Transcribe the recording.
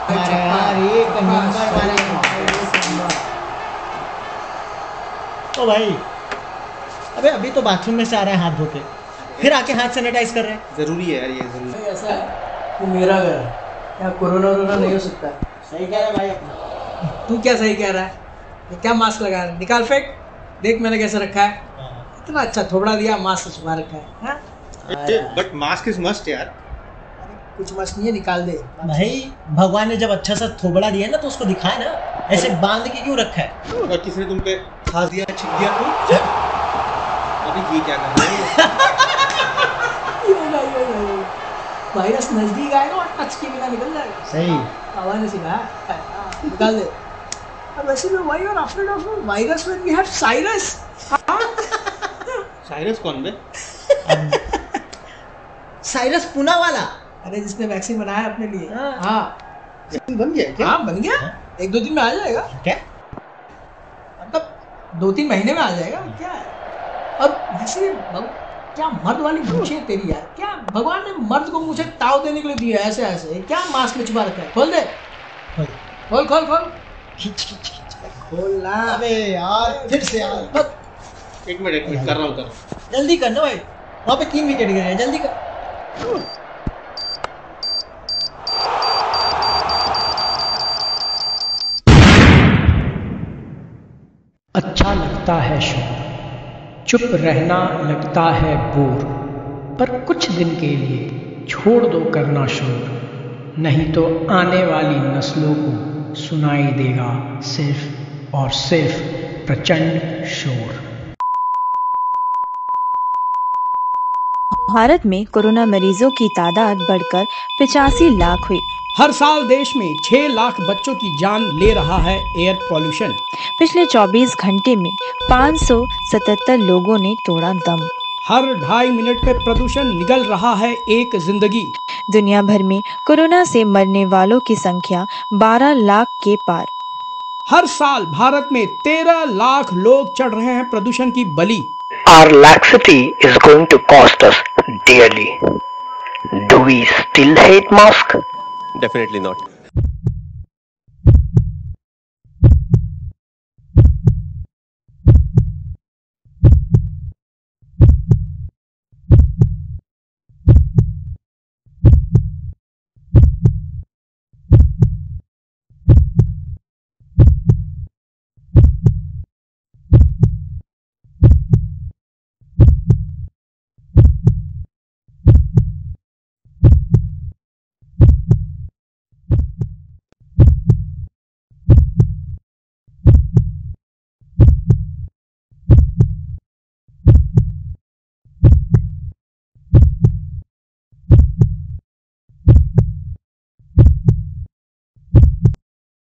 अरे यार एक नंबर मारा। ओ भाई, अबे अभी तो बाथरूम में से आ रहा है हाथ धो के, फिर आके हाथ सैनिटाइज कर रहे हैं। जरूरी है यार, ये जरूरी है। ऐसा है कि मेरा घर है, क्या कोरोना वोरोना नहीं हो सकता। सही कह रहा है भाई अपना। तू क्या सही कह रहा है? ये क्या मास्क लगा रहा है? निकाल फेंक, देख मैंने कैसे रखा है। इतना अच्छा थोबड़ा दिया, मास्क छुपा रखा है, हाँ? बट मास्क इज मस्ट यार। कुछ मस्त नहीं है, निकाल दे। भाई भगवान ने जब अच्छा सा थोबड़ा दिया ना तो उसको दिखाए ना, ऐसे बांध के क्यों रखा है? और किसी ने तुम पे खास दिया, छिप दिया तो अभी ये क्या कर रहे हो? वायरस नजदीक आएगा और टच के बिना निकल जाएगा। सही। हवा ने सिखाया, निकाल दे। और वैसे भी why you are afraid of virus when we have Cyrus? Cyrus कौन बे? साइरस पूना वाला। अरे जिसने वैक्सीन बनाया है अपने लिए। हाँ। हाँ बन गया क्या? हाँ बन गया, 1-2 दिन में आ जाएगा। क्या? मतलब 2-3 महीने में आ जाएगा, क्या है। अब वैसे क्या मर्द वाली मूछें है तेरी यार, क्या भगवान ने मर्द को मूछें ताव देने के लिए दिया है? ऐसे ऐसे क्या मास्क में छुपा रखा है? खोल दे, खोल खोल खोल, खींच खींच खींच। खोल ना। अबे यार फिर से यार। एक मिनट कर रहा हूँ। जल्दी कर ना भाई, वहाँ पे 3 विकेट गिरे हैं, जल्दी कर। अच्छा लगता है शोर, चुप रहना लगता है बोर, पर कुछ दिन के लिए छोड़ दो करना शोर, नहीं तो आने वाली नस्लों को सुनाई देगा सिर्फ और सिर्फ प्रचंड शोर। भारत में कोरोना मरीजों की तादाद बढ़कर 85 लाख हुई। हर साल देश में 6 लाख बच्चों की जान ले रहा है एयर पॉल्यूशन। पिछले 24 घंटे में 577 लोगों ने तोड़ा दम। हर 2.5 मिनट पे प्रदूषण निगल रहा है एक जिंदगी। दुनिया भर में कोरोना से मरने वालों की संख्या 12 लाख के पार। हर साल भारत में 13 लाख लोग चढ़ रहे हैं प्रदूषण की बलि। Our laxity is going to cost us dearly. Do we still hate mask? Definitely not.